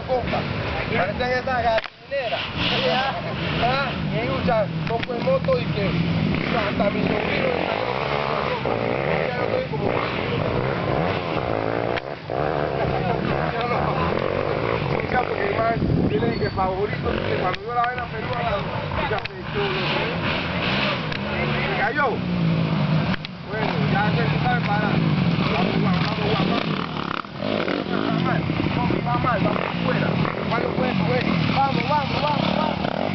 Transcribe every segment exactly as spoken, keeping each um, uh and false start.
coca. Parecen esas gallineras. Ah, y escucha, poco de moto y que hasta mi sobrino ya no estoy como porque mi madre tiene que favorito que cuando yo la ven a Perú a la ya se chulo. ¿Se cayó? Bueno, ya se sabe parar. Vamos, vamos, vamos, vamos. Va mal, va mal, vamos afuera. ¿Cuándo puedes coger? Vamos, vamos, vamos, vamos.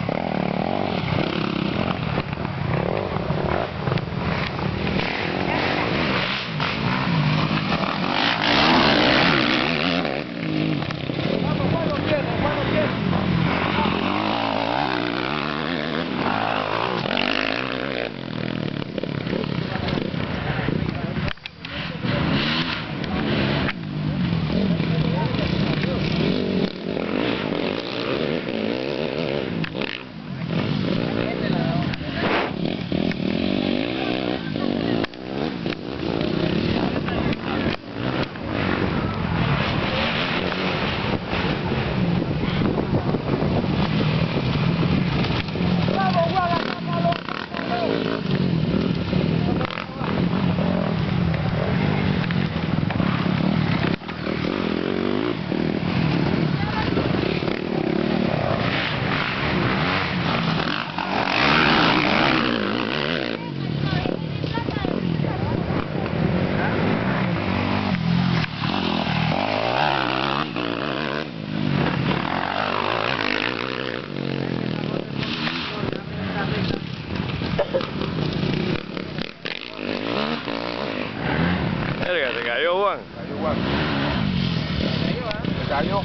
Verga, se cayó Juan. Se cayó Juan. Se cayó.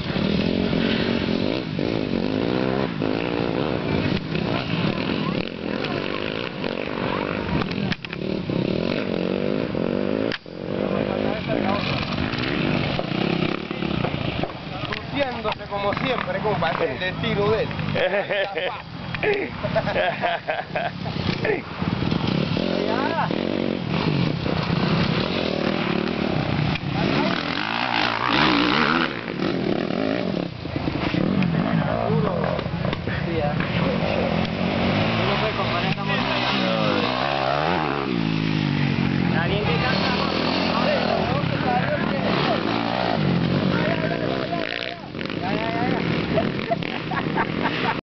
Luciéndose como siempre, compa, es el destino de él. Ya.